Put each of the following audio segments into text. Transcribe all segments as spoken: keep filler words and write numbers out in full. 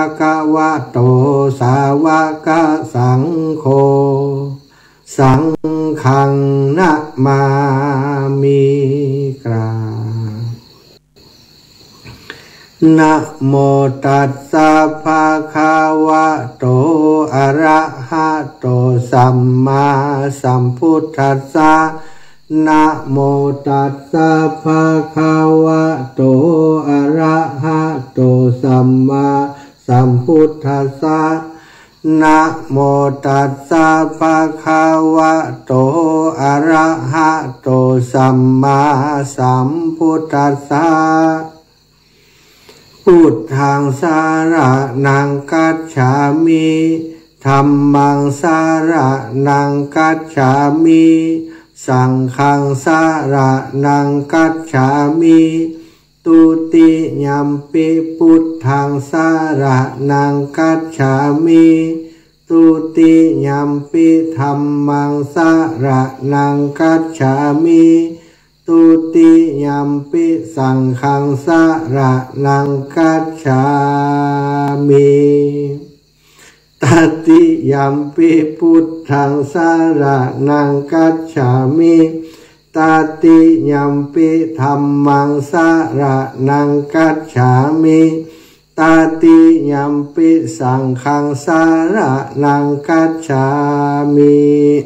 คะวะโตสาวกสังโฆสังฆังนะมามิกราบนะโมตัสสะภะคะวะโตอะระหะโตสัมมาสัมพุทธัสสะนะโมตัสสะภะคะวะโตอะระหะโตสัมมาสัมพุทธัสสะนะโมตัสสะภะคะวะโตอะระหะโตสัมมาสัมพุทธัสสะพุทธังสารนังคัจฉามิธัมมังสารนังคัจฉามิสังฆังสารนังคัจฉามิตุติยัมปิพุทธังสารนังคัจฉามิตุติยัมปิธัมมังสารนังคัจฉามิตุติยัมปิสังฆังสารนังคัจฉามิตติยัมปิพุทธังสารนังคัจฉามิตติยัมปิธัมมังสารนังคัจฉามิตติยัมปิสังฆังสารนังคัจฉามิ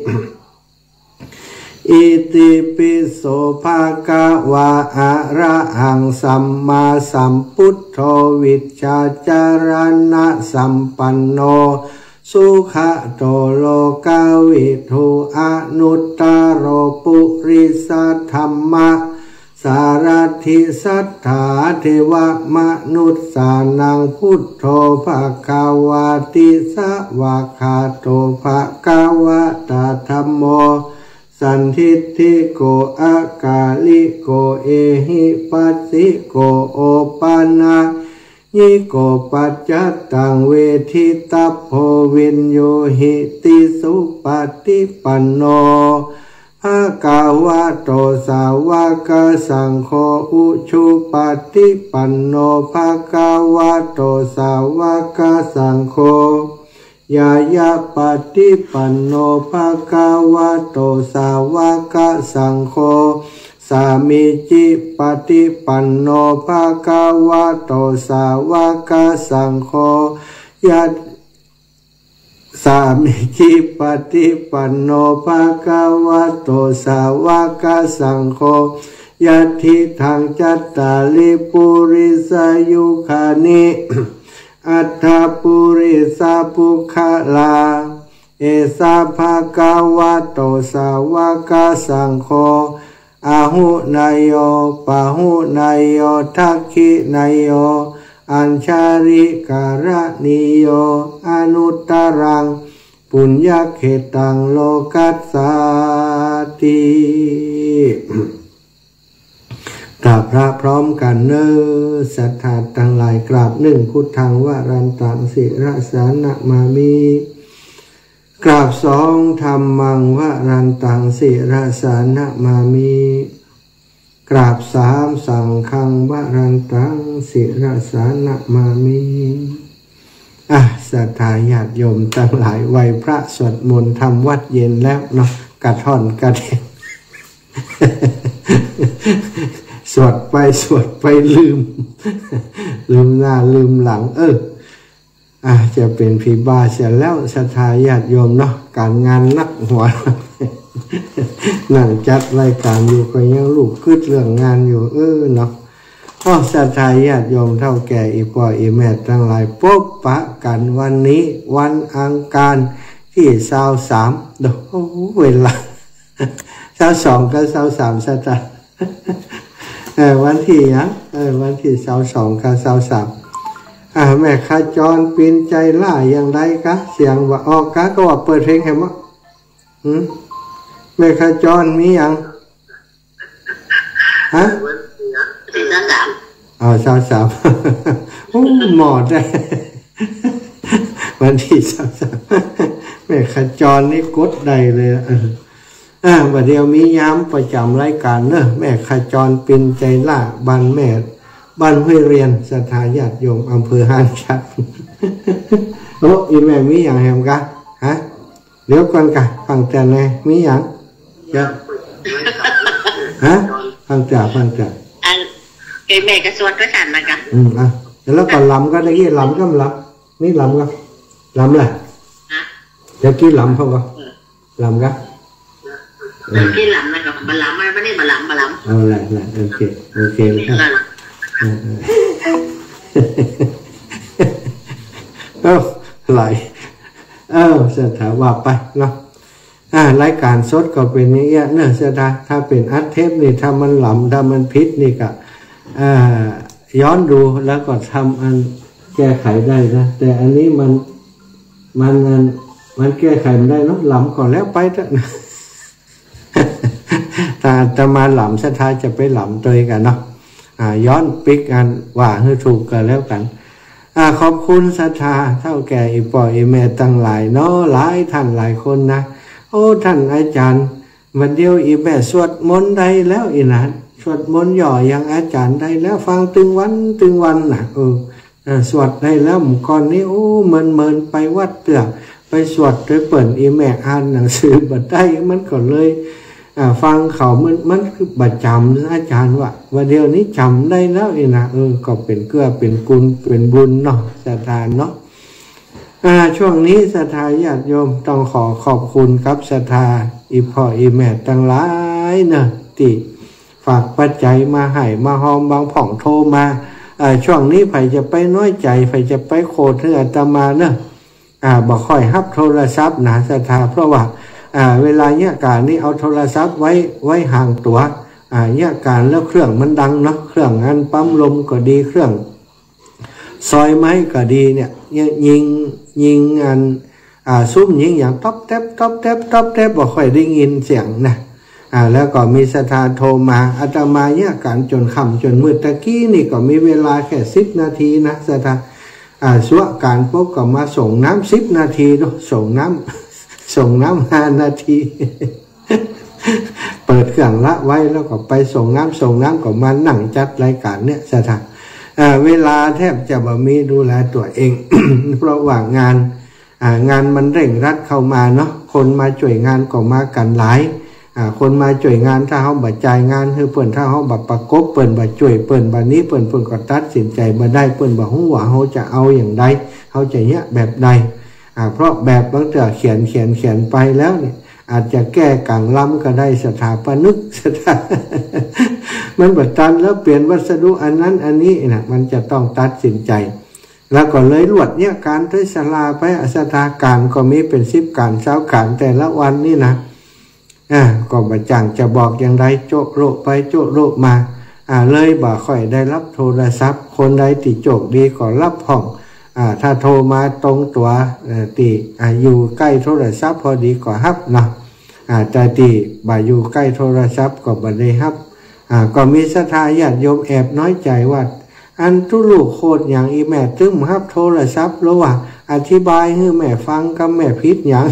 อิติปิโสภะคะวะอะระหังสัมมาสัมพุทโธวิชชาจารณะสัมปันโนสุขโตโลกาวิทูอนุตตโรปุริสธัมมะสารถิสัทธาเทวมนุษสานังพุทโธภะคะวะติสวะคาโตภะคะวะตาธัมโมสันทิฏฐิโกอากาลิโกเอหิปัสสิโกโอปานายิโกปัจจตังเวทิตาโพวินโยหิติสุปฏิปันโนภะคะวะโตสาวกสังโฆอุชุปฏิปันโนภะคะวะโตสาวกสังโฆยายาปฏิปันโนภะคะวะโตสาวกสังโฆสามิจิปฏิปันโนภะคะวะโตสาวกสังโฆยะสามิจิปฏิปันโนภะคะวะโตสาวกสังโฆยัตถิทังจัตตาลิปุริสยุคานิอัตถปุริสปุคลาเอสาภะคะวะโตสาวกสังโฆอาหุนายโยปะหุนายโยทักขินายโยอัญชาริการณิโยอนุตตรังปุญญเขตังโลกัสสาติกราบพระพร้อมกันเนอศรัทธาทั้งหลายกราบหนึ่งพุทธังวรันตังสิระสานะมามิกราบสองธรรมังวรันตังสิระสานะมามิกราบสามสังฆังวรันตังสิระสานะมามิอ่ะศรัทธาญาติโยมทั้งหลายไหวพระสวดมนต์ทำวัดเย็นแล้วเนาะกระท่อนกระเด็นสวดไปสวดไปลืมลืมหน้าลืมหลังเอออาจจะเป็นผีบ้าเสียแล้วศรัทธาญาติโยมเนาะการงานนักหัวนั่งจัดรายการอยู่ก็ยังลูกคืดเรื่องงานอยู่เออเนาะก็ศรัทธาญาติโยมเท่าแก่อีพ่ออีแม่ทั้งหลายพบปะกันวันนี้วันอังคารที่เสาสามเดี๋ยวเวลาเสาสองกับเสาสามศรัทธาเออวันที่อ่ะเออวันที่เสาสองกับเสาสามอ่าแม่ขจรปีนใจล่าอย่างไรคะเสียงว่าออกกะก็ว่าเปิดเพลงให้มั้งหืมแม่ขจรมีอย่างฮะที่เสาสามอ๋อเสาสามโอ้หมอดได้วันที่เสาสามแม่ขจรนี่กดได้เลยเอออ่าวันเดียวมีย้ำประจำรายการเนอะแม่ขจรปีนใจล่าบ้านแม่บ้านห้วยเรียนสถาญาติโยมอำเภอห้างฉัตรโอ้อีแม่มีอย่างแหมกะฮะเดี๋ยวก่อนกะฟังแต่ไหนมีอย่างจะฮะฟังจ่าฟังจ่าอันเกยแม่ก็สวดด้วยกันนะกะอืมอ่ะแล้วก็ลำก็ได้ยี่ลำก็ลำนี่ลำก็ลำเลยเดี๋ยวกี้ลำเขาก็ลำก็เดี๋ยวกี้ลำนะกับบะลำไม่ได้บะลำบะลำเอาละละโอเคโอเคเลยครับเออไหลเออสถาว่าไปเนาะอ่ารายการสดก็เป็นอย่างเงี้ยเนอะสถาถ้าเป็นอัดเทปนี่ถ้ามันหลำถ้ามันพิษนี่ก็อ่าย้อนดูแล้วก็ทำอันแก้ไขได้นะแต่อันนี้มันมันมันมันแก้ไขไม่ได้เนาะหลำก่อนแล้วไปเถอะถ้าจะมาหลำสถาจะไปหลำตัวกันเนาะอ่าย้อนปิกกันว่าให้ถูกกันแล้วกันอ่าขอบคุณศรัทธาเท่าแก่อีปออีแม่ตั้งหลายเนาะหลายท่านหลายคนนะโอ้ท่านอาจารย์วันเดียวอีแม่สวดมนต์ได้แล้วอีนะสวดมนต์ย่อยังอาจารย์ได้แล้วฟังตึงวันตึงวันนะเออสวดได้แล้วหมู่ก่อนนี้โอ้เมินเมินไปวัดเปลือกไปสวดไปเปิดอีแม่อ่านหนังสือบัดได้มันก็เลยฟังเขามันมันคือบัดจำอาจารย์ว่าวันเดียวนี้จำได้แล้วอีนะเออก็เป็นเกื้อเป็นกุลเป็นบุญเนาะศรัทธาเนาะอ่าช่วงนี้ศรัทธาญาติโยมต้องขอขอบคุณครับศรัทธาอีพ่ออีแม่ตั้งหลายเนาะที่ฝากปัจจัยมาให้มาหอมบางผ่องโทรมาอ่าช่วงนี้ใครจะไปน้อยใจใครจะไปโคตรเนื้อตมาเนาะอ่าบอกค่อยฮับโทรศัพท์นะศรัทธาเพราะว่าอ่าเวลาเนี่ยการนี้เอาโทรศัพท์ไว้ไว้ห่างตัวอ่าเนี่ยการแล้วเครื่องมันดังเนาะเครื่องงานปั๊มลมก็ดีเครื่องซอยไม้ก็ดีเนี่ยยิงยิงงานอ่าซุ้มยิงอย่างต๊อบแทบต๊อบแทบต๊อบแทบบอกค่อยได้ยินเสียงนะอ่าแล้วก็มีศรัทธาโทรมาอาตมาเนี่ยการจนค่ำจนมืดตะกี้นี่ก็มีเวลาแค่สิบนาทีนะศรัทธาอ่าสวะการพบก็มาส่งน้ำสิบนาทีเนาะส่งน้ำส่งน้ำห้านาทีเปิดเครื่องละไว้แล้วก็ไปส่งน้ำส่งน้ำก็มานั่งจัดรายการเนี่ยศรัทธาเวลาแทบจะบ่มีดูแลตัวเอง เพราะว่างานงานมันเร่งรัดเข้ามาเนาะคนมาช่วยงานก็มากันหลายคนมาช่วยงานถ้าเขาบัดจ่ายงานคือเปิ่นถ้าเขาบัดประกบเปิ่นบัดช่วยเปิ่นบัดนี้เปิ่นเปิ่นก็ตัดสินใจมาได้เปิ่นบอกว่าเขาจะเอาอย่างใดเขาจะเนี้ยแบบใดเพราะแบบบางเถื่อเขียนเขียนเขียนไปแล้วเนี่ยอาจจะแก้กังล้ำก็ได้สถาปนิกสถามันบัดตันแล้วเปลี่ยนวัสดุอันนั้นอันนี้นะมันจะต้องตัดสินใจแล้วก็เลยลวดเนี่ยการทศลาไปสถาการก็มีเป็นสิบการเช้าการแต่ละวันนี่นะอ่าก็บัดจังจะบอกอย่างไรโจโรไปโจโรมาอ่าเลยบ่ค่อยได้รับโทรศัพท์คนใดติโจกดีก็รับห้องอ่าถ้าโทรมาตรงตัวตีอ่าอยู่ใกล้โทรศัพท์พอดีก็ฮับเนาะอ่าแต่ตีบ่าอยู่ใกล้โทรศัพท์ก็บ่ได้ฮับอ่าก็มีศรัทธาญาติโยมแอบน้อยใจว่าอันทุลูกโคตรอย่างอีแม่ตึ้มฮับโทรศัพท์แล้วว่าอธิบายให้แม่ฟังกับแม่พิษอย่าง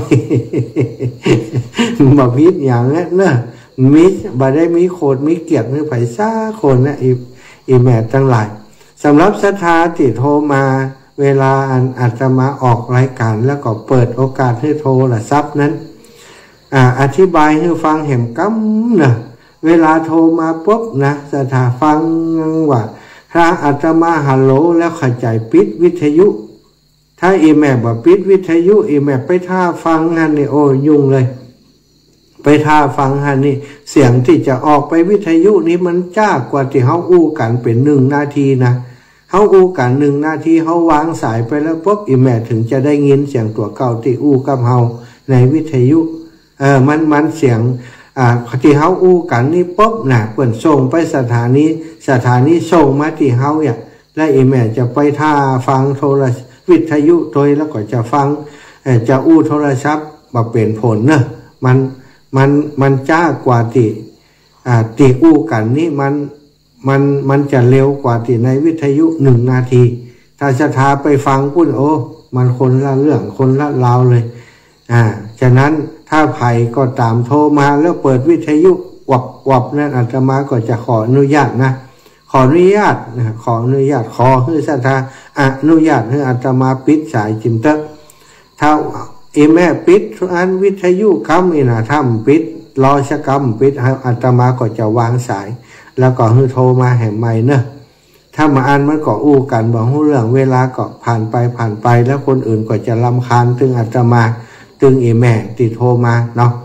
บ่พิษอย่างนั้นเนอะมิบ่ได้มีโคตรมีเกียรติมีไผซ่าคนนะอีอีแม่ทั้งหลายสำหรับศรัทธาที่โทรมาเวลาอันอาตมาออกรายการแล้วก็เปิดโอกาสให้โทรศัพท์นั้นอ่าอธิบายให้ฟังเห็นกำนะเวลาโทรมาปุ๊บนะศรัทธาฟังว่าถ้าอาตมาฮัลโหลแล้วเข้าใจปิดวิทยุถ้าอีแม่บอกปิดวิทยุอีแม่ไปท่าฟังฮันนี่โอ้ยุ่งเลยไปท่าฟังฮันนี่เสียงที่จะออกไปวิทยุนี้มันจ้ากว่าที่เขาอู้กันเป็นหนึ่งนาทีนะเขาอู้กันหนึ่งนาทีเขาวางสายไปแล้วปุ๊บอีแม่ถึงจะได้ยินเสียงตัวเก่าที่อู้กับเฮาในวิทยุเออมันมันเสียงอ่าที่เฮาอู้กันนี่ปุ๊บน่ะเพิ่นส่งไปสถานีสถานีส่งมาที่เฮาเนี่ยและอีแม่จะไปท่าฟังโทรวิทยุโดยแล้วก็จะฟังเอ่อจะอู้โทรศัพท์มาเป็นผลเนอะมันมันมันจ้ากว่าที่อ่าที่อู้กันนี่มันมันมันจะเร็วกว่าที่ในวิทยุหนึ่งนาทีถ้าศรัทธาไปฟังพูดโอ้มันคนละเรื่องคนละราวเลยอ่าฉะนั้นถ้าไผ่ก็ตามโทรมาแล้วเปิดวิทยุวับวับนั่นอาตมาก็จะขออนุญาตนะขออนุญาตนะขออนุญาตขอให้ศรัทธาอนุญาตให้อาตมาปิดสายจิมเตอร์ถ้าเอแม่ปิดอันวิทยุคำอินาทำปิดรอชกรรมปิดอาตมาก็จะวางสายแล้วก็ให้โทรมาแห่ใหม่เนอะถ้ามาอ่านมันก็อู้กันบอกเรื่องเวลาก็ผ่านไปผ่านไปแล้วคนอื่นก็จะรำคาญถึงอาตมาถึงเอแม่ติดโทรมาเนาะ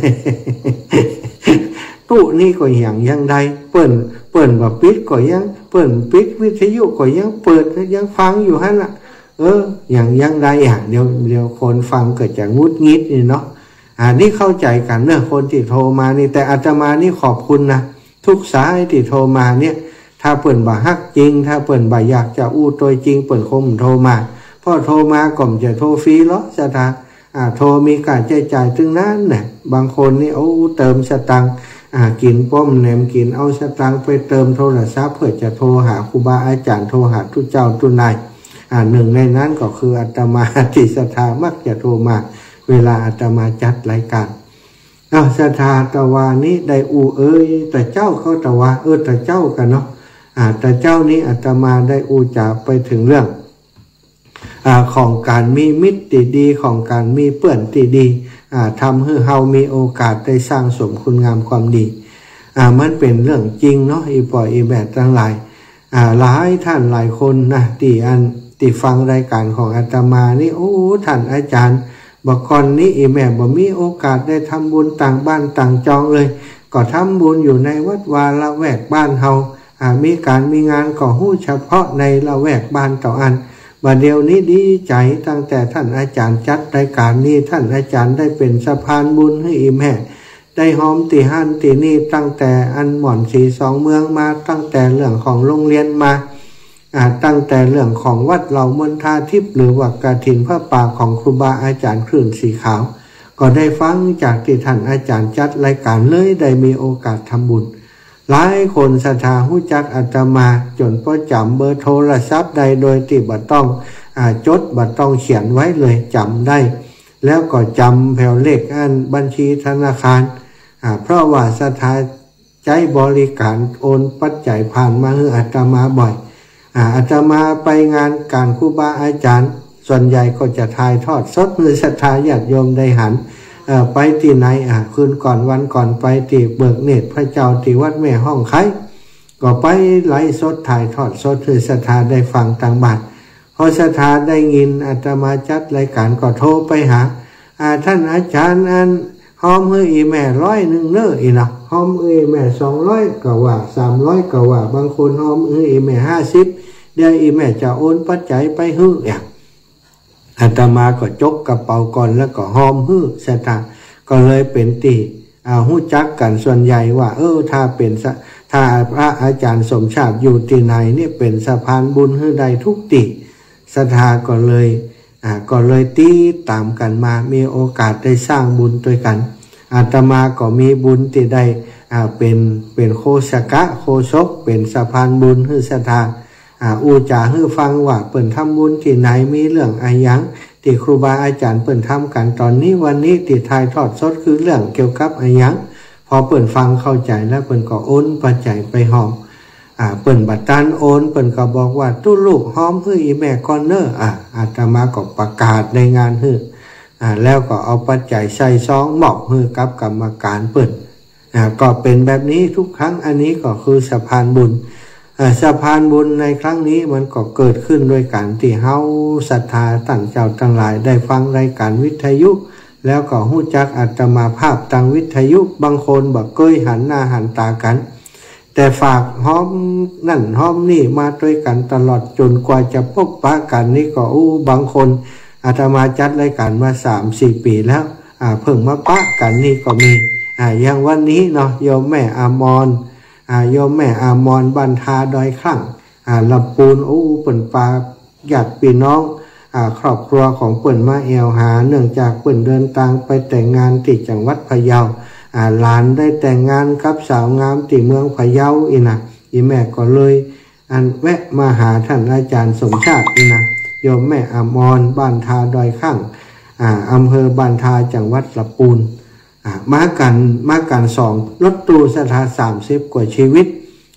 ตู้นี่ก็อย่างยังใดเปิ่นเปิ่นว่าปิดก็ยังเปิ่นปิดวิทยุก็ยังเปิดยังฟังอยู่ฮะน่ะเอออย่างยังใดอ่ะเดี๋ยวเดี๋ยวคนฟังเกิดจะงุดงิดนี่เนาะอ่านี่เข้าใจกันเนอะคนที่โทรมานี่แต่อาตมานี่ขอบคุณนะทุกสายที่โทรมาเนี่ยถ้าเปิ่นบ่ฮักจริงถ้าเปิ่นบ่อยากจะอู้ตัวจริงเปิ่นคมโทรมาพอโทรมาก่อมจะโทรฟรีเหรอสถาอ่าโทรมีการใช้จ่ายถึงนั้นน่ะบางคนนี่โอ้เติมสตังค์อ่ากินป้อมแหนมกินเอาสตังค์ไปเติมโทรศัพท์เพื่อจะโทรหาครูบาอาจารย์โทรหาทุกเจ้าทุกนายอ่าหนึ่งในนั้นก็คืออาตมาที่ศรัทธามักจะโทรมาเวลาอาตมาจัดรายการอ้าวศรัทธาตะวานี้ได้อูเอ้ยแต่เจ้าเขาตะวาเออแต่เจ้ากันเนาะอ่าแต่เจ้านี้อาตมาได้อูจ่าไปถึงเรื่องอ่าของการมีมิตรที่ดีของการมีเพื่อนที่ดีอ่าทำให้เฮามีโอกาสได้สร้างสมคุณงามความดีอ่ามันเป็นเรื่องจริงเนาะอีปอยอีแบบทั้งหลายอ่าหลายท่านหลายคนนะที่อันที่ฟังรายการของอาตมานี่โอ้ท่านอาจารย์บอกก่อนนี้อีแม่บ่มีโอกาสได้ทำบุญต่างบ้านต่างจองเลยก็ทำบุญอยู่ในวัดวาละแวกบ้านเฮาอ่ามีการมีงานก็ฮู้เฉพาะในละแวกบ้านต่ออันบัดเดี๋ยวนี้ดีใจตั้งแต่ท่านอาจารย์จัดรายการนี้ท่านอาจารย์ได้เป็นสะพานบุญให้อีแม่ได้หอมตีหันตีนี่ตั้งแต่อันหม่อนสีสองเมืองมาตั้งแต่เรื่องของโรงเรียนมาอ่าตั้งแต่เรื่องของวัดเหล่ามณฑาทิพย์หรือวัดกฐินพระป่าของครูบาอาจารย์คลื่นสีขาวก็ได้ฟังจากที่ท่านอาจารย์จัดรายการเลยได้มีโอกาสทำบุญหลายคนศรัทธาหู้จักอาตมาจนพอจำเบอร์โทรศัพท์ใดโดยที่บัดต้องอ่าจดบัดต้องเขียนไว้เลยจำได้แล้วก็จำแผ่วเลขอันบัญชีธนาคารอ่าเพราะว่าศรัทธาใจบริการโอนปัจจัยผ่านมาให้อาตมาบ่อยอ่าอาตมาไปงานการครูบาอาจารย์ส่วนใหญ่ก็จะถ่ายทอดสดหรือศรัทธาญาติโยมได้หันไปที่ไหนอ่ะคืนก่อนวันก่อนไปที่เบิกเนตรพระเจ้าที่วัดแม่ห้องไข่ก็ไปไลฟ์สดถ่ายทอดสดคือศรัทธาได้ฟังต่างบ้านพอศรัทธาได้ยินอาตมาจัดรายการก็โทรไปหาอ่าท่านอาจารย์อันหอมเฮ้ยอีแม่ร้อยหนึ่งเนออีนะหอมเอ้ยแม่สองร้อยก็ว่าสามร้อยก็ว่าบางคนหอมเอ้ยอีแม่ห้าสิบเดี๋ยวอีแม่จะโอนปัจจัยไปฮื้ออย่างอาตมาก็จกกระเป๋าก่อนแล้วก็หอมฮื้อศรัทธาก็เลยเป็นตีอาหู้จักกันส่วนใหญ่ว่าเออถ้าเป็นถ้าพระอาจารย์สมชาติอยู่ที่ไหนเนี่ยเป็นสะพานบุญให้ได้ทุกติศรัทธาก็เลยอ่าก็เลยตีตามกันมามีโอกาสได้สร้างบุญด้วยกันอาตมาก็มีบุญที่ได้อ่าเป็นเป็นโคสกะโคศกเป็นสะพานบุญให้ศรัทธาอ่าอูจ่าให้ฟังว่าเปิ่นทำบุญที่ไหนมีเรื่องอะไรยังที่ครูบาอาจารย์เปิ่นทำกันตอนนี้วันนี้ที่ถ่ายทอดสดคือเรื่องเกี่ยวกับอะไรยังพอเปิ่นฟังเข้าใจแล้วเปิ่นก็โอนปัจจัยไปหอมอ่าเปิ่นบัดตันโอนเปิ่นก็บอกว่าตู้ลูกหอมเฮ้ยอีแม่คอนเนอร์อ่าอาตมาก็ประกาศในงานเฮ้ยอ่าแล้วก็เอาปัจจัยใส่ซองมอบเฮ้ยกับกรรมการเปิ่นอ่าก็เป็นแบบนี้ทุกครั้งอันนี้ก็คือสะพานบุญสะพานบุญในครั้งนี้มันก็เกิดขึ้นโดยการที่เฮาศรัทธาตั้งเจ้าทั้งหลายได้ฟังรายการวิทยุแล้วก็ฮู้จักอาตมาภาพทางวิทยุบางคนบอกเคยหันหน้าหันตากันแต่ฝากห้อมนั่นห้อมนี่มาด้วยกันตลอดจนกว่าจะพบปะกันนี่ก็อู้บางคนอาตมาจัดรายการมา สามสี่ ปีแล้วอ่าเพิ่งมาปะกันนี่ก็มีอ่าอย่างวันนี้เนาะโยมแม่อมรอ่าโยมแม่อามรบันทาดอยคลั่งอ่าลำปูนอู้เปิ่นปลาญาติพี่น้องอ่าครอบครัวของเปิ่นมาแอวหาเนื่องจากเปิ่นเดินทางไปแต่งงานที่จังหวัดพะเยาอ่าหลานได้แต่งงานกับสาวงามที่เมืองพะเยาอีนะอีแม่ก็เลยอันแวะมาหาท่านอาจารย์สมชาติอีนะโยมแม่อามรบ้านทาดอยคลั่งอ่าอำเภอบ้านทาจังหวัดลำปูนมากันมากันสองรถตู้ศรัทธาสามสิบกว่าชีวิต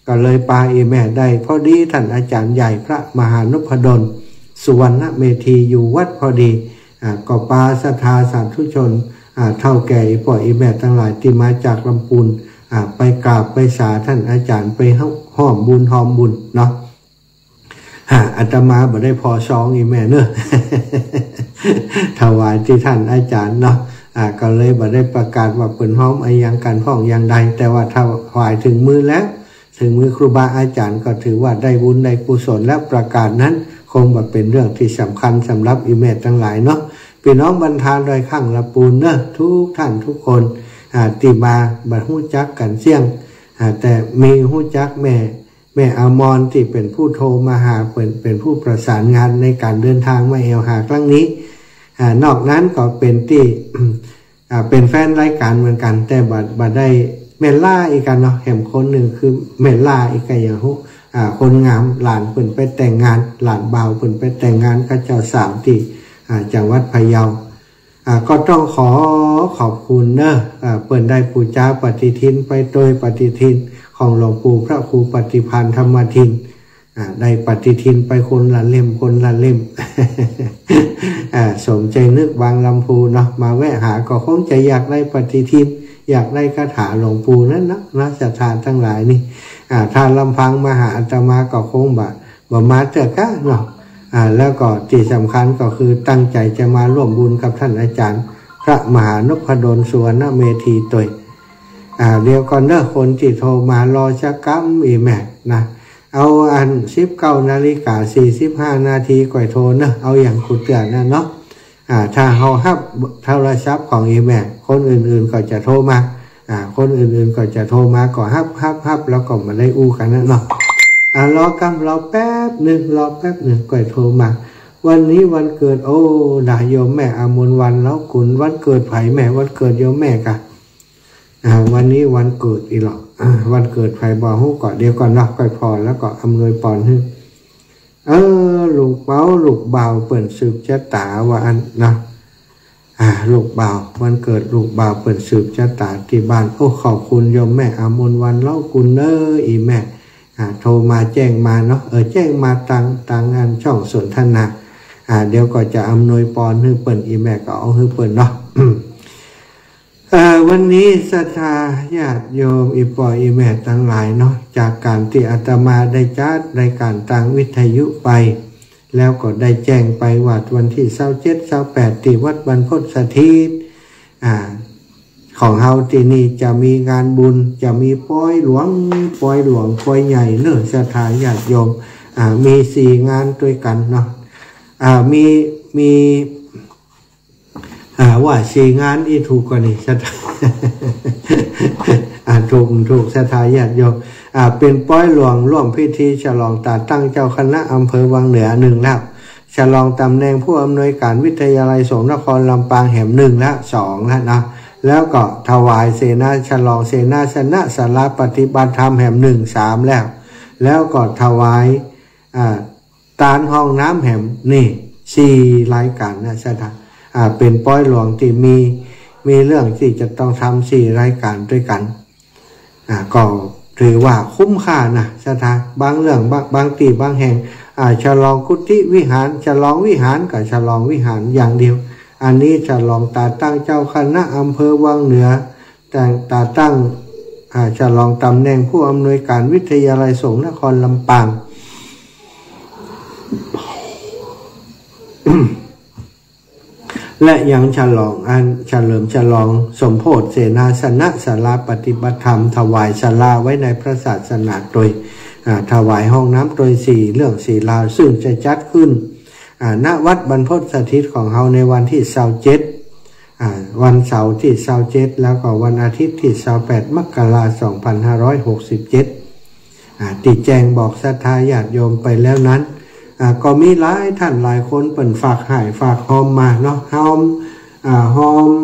ก็เลยปาอีแม่ได้พอดีท่านอาจารย์ใหญ่พระมหานพดลสุวรรณเมธีอยู่วัดพอดีอ่าก็ปาศรัทธาสาธุชนอ่าเท่าแก่อีพ่ออีแม่ทั้งหลายที่มาจากลำพูนอ่าไปกราบไปสาท่านอาจารย์ไปห้อมบุญหอมบุญเนาะอ่าอาตมาบ่ได้พอซองอีแม่เนอะถวายที่ท่านอาจารย์เนาะอ่าก็เลยบ่ได้ประกาศว่าเปิ่นห้อมไอ้ยังกันห้องอย่างใดแต่ว่าถวายถึงมือแล้วถึงมือครูบาอาจารย์ก็ถือว่าได้บุญได้กุศลและประกาศนั้นคงว่าเป็นเรื่องที่สำคัญสำหรับอีแม่ทั้งหลายเนาะพี่น้องบรรทานโดยข้างละปูนเนอะทุกท่านทุกคนอ่าที่มาบัดฮู้จักกันเสี่ยงอ่าแต่มีฮู้จักแม่แม่อมรที่เป็นผู้โทรมาหาเป็นเป็นผู้ประสานงานในการเดินทางมาเอวหาครั้งนี้อ่านอกนั้นก็เป็นที่อ่าเป็นแฟนรายการเหมือนกันแต่บัดบัดได้เมล่าอีกกันเนาะแห่งคนหนึ่งคือเมล่าอีกกันอย่างฮู้อ่าคนงามหลานเพิ่นไปแต่งงานหลานบ่าวเพิ่นไปแต่งงานกับเจ้าสาวที่อ่าจังหวัดพะเยาอ่าก็ต้องขอขอบคุณเนอะอ่าเปิ้นได้ปูจาปฏิทินไปโดยปฏิทินของหลวงปู่พระครูปฏิพันธ์ธรรมทินอ่าได้ปฏิทินไปคนละเล่มคนละเล่ม อ่าสมใจนึกบางลำพูเนาะมาแวะหาก็คงจะอยากได้ปฏิทินอยากได้คาถาหลวงปู่นั่นนะนะศรัทธาทั้งหลายนี่อ่าถ้าลำพังมาหาอาตมาก็คงบ่บ่มาเจอกันเนาะอ่าแล้วก็ที่สำคัญก็คือตั้งใจจะมาร่วมบุญกับท่านอาจารย์พระมหานพดลสุวรรณเมธีตัวอ่าเดี๋ยวก่อนเด้อคนที่โทรมารอชักกำอีแม่นะเอาอันสิบเก้านาฬิกาสี่สิบห้านาทีก่อยโทรเนอะเอาอย่างกูเตือนนะเนาะอ่าถ้าเฮาฮับโทรศัพท์ของอีแม่คนอื่นๆก็จะโทรมาอ่าคนอื่นๆก็จะโทรมาก็ฮับฮับฮับแล้วก็มาได้อู้กันนะเนาะอ่ารอกำรอแป๊บหนึ่งรอแป๊บหนึ่งก่อยโทรมาวันนี้วันเกิดโอ้ดาโยมแม่อมรวันแล้วคุณวันเกิดไผ่แม่วันเกิดโยมแม่กะอ่าวันนี้วันเกิดอีหรอกอ่าวันเกิดไผ่บ่ฮู้ก่อนเดียวก่อนเนาะก่อยพรแล้วก็อำนวยพรให้เออลูกเป้าลูกบ่าวเปิ่นสืบชะตาว่าอันนะอ่าลูกบ่าววันเกิดลูกบ่าวเปิ่นสืบชะตาที่บ้านโอ้ขอบคุณโยมแม่อมรวันเล่าคุณเนออีแม่อ่าโทรมาแจ้งมาเนาะเออแจ้งมาทางทางงานช่องสนทนาอ่าเดี๋ยวก็จะอำนวยพรให้เปิ่นอีแม่ก็เอาให้เปิ่นเนาะอ่าวันนี้ศรัทธาญาติโยมอีปออีแม่ทั้งหลายเนาะจากการที่อาตมาได้จัดรายการทางวิทยุไปแล้วก็ได้แจ้งไปว่าวันที่ยี่สิบเจ็ด ยี่สิบแปดที่วัดบรรพตสถิตอ่าของเฮาที่นี่จะมีงานบุญจะมีป้อยหลวงป้อยหลวงป้อยใหญ่เนอะศรัทธาญาติโยมอ่ามีสี่งานด้วยกันเนาะอ่ามีมีอ่าว่าสี่งานอีถูกกว่านี่ศรัทธาอ่าถูกถูกศรัทธาญาติโยมอ่าเป็นป้อยหลวงร่วมพิธีฉลองตาตั้งเจ้าคณะอำเภอวังเหนือหนึ่งแล้วฉลองตำแหน่งผู้อำนวยการวิทยาลัยสงฆ์นครลำปางแห่งหนึ่งและสองแล้วนะแล้วก็ถวายเสนาฉลองเสนาสนะศาลาปฏิบัติธรรมแห่งหนึ่งสามแล้วแล้วก็ถวายอ่าตานห้องน้ำแห่งนี่สี่รายการนะศรัทธาอ่าเป็นป้อยหลวงที่มีมีเรื่องที่จะต้องทำสี่รายการด้วยกันอ่าก็ถือว่าคุ้มค่านะศรัทธาบางเรื่องบางบางตีบางแห่งอ่าฉลองกุฏิวิหารฉลองวิหารกับฉลองวิหารอย่างเดียวอันนี้ฉลองตาตั้งเจ้าคณะอำเภอวังเหนือแต่ตาตั้งอ่าฉลองตำแหน่งผู้อำนวยการวิทยาลัยสงฆ์นครลำปาง และยังฉลองอันเฉลิมฉลองสมโพธิเสนาสนะศาลาปฏิบัติธรรมถวายศาลาไว้ในพระศาสนาโดยถวายห้องน้ำโดยสี่เรื่องสี่ราวซึ่งจะจัดขึ้นณวัดบรรพตสถิตของเฮาในวันที่ยี่สิบเจ็ดวันเสาร์ที่ยี่สิบเจ็ดแล้วก็วันอาทิตย์ที่ยี่สิบแปดมกราคมสองพันห้าร้อยหกสิบเจ็ดติดแจงบอกศรัทธาญาติโยมไปแล้วนั้นก็มีหลายท่านหลายคนเปิ่นฝากหายฝากหอมมาเนาะหอมหอม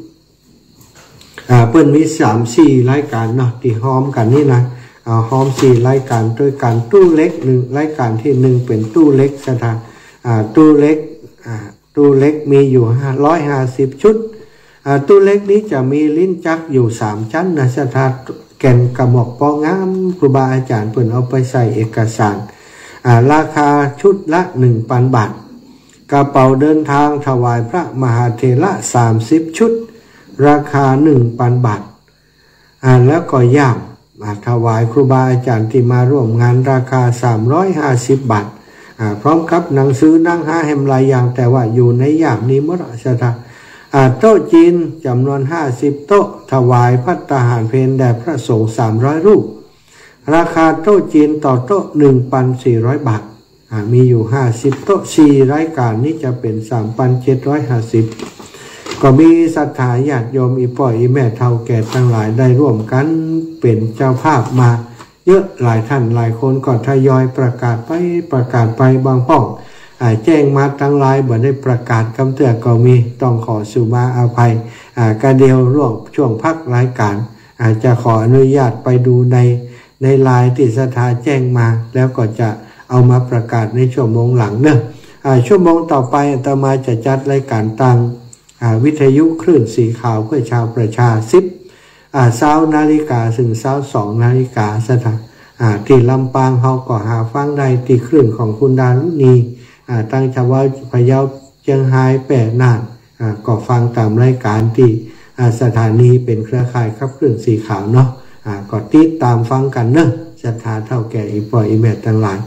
เปิ่นมีสามสี่รายการเนาะที่หอมกันนี่นะหอมสี่รายการด้วยกันตู้เล็กหนึ่งรายการที่หนึ่งเป็นตู้เล็กศรัทธาตู้เล็กตู้เล็กมีอยู่ห้าร้อยห้าสิบชุดตู้เล็กนี้จะมีลิ้นจักอยู่สามชั้นนะศรัทธาแก่นกระหมอกปองงามครูบาอาจารย์เพิ่นเอาไปใส่เอกสารอ่าราคาชุดละ หนึ่งพัน บาทกระเป๋าเดินทางถวายพระมหาเถระสามสิบชุดราคา หนึ่งพัน บาทอ่าแล้วก็ย่ามถวายครูบาอาจารย์ที่มาร่วมงานราคาสามร้อยห้าสิบบาทอ่าพร้อมกับหนังสือนั่งห้าแหมหลายอย่างแต่ว่าอยู่ในย่ามนี้หมดสถาอ่าโต๊ะจีนจำนวนห้าสิบโต๊ะถวายภัตตาหารเพลแด่พระสงฆ์สามร้อยรูปราคาโต๊ะจีนต่อโต๊ะ หนึ่งพันสี่ร้อย บาทอ่ามีอยู่ห้าสิบโต๊ะสี่รายการนี้จะเป็น สามพันเจ็ดร้อยห้าสิบ ก็มีศรัทธาญาติโยมอีป่อยอีแม่เฒ่าแก่ทั้งหลายได้ร่วมกันเป็นเจ้าภาพมาเยอะหลายท่านหลายคนก็ทยอยประกาศไปประกาศไปบางป้องแจ้งมาทั้งหลายบ่ได้ประกาศคำเตือนก็มีต้องขอสุมาอภัยกระเดียวร่วงช่วงพักรายการอาจจะขออนุญาตไปดูในในไลน์ที่ศรัทธาแจ้งมาแล้วก็จะเอามาประกาศในชั่วโมงหลังเนอะชั่วโมงต่อไปอาตมาจะจัดรายการตั้งวิทยุคลื่นสีขาวเพื่อชาวประชาสิบเช้านาฬิกาถึงเช้าสองนาฬิกาสถานที่ลำปางเขาก็หาฟังได้ที่คลื่นของคุณดารุณีตั้งชาวพะเยาเชียงรายแปะน่านก็ฟังตามรายการที่สถานีเป็นเครือข่ายขับคลื่นสีขาวเนาะก็ติดตามฟังกันเนอะศรัทธาเท่าแก่อีปอยอีแม่ทั้งหลาย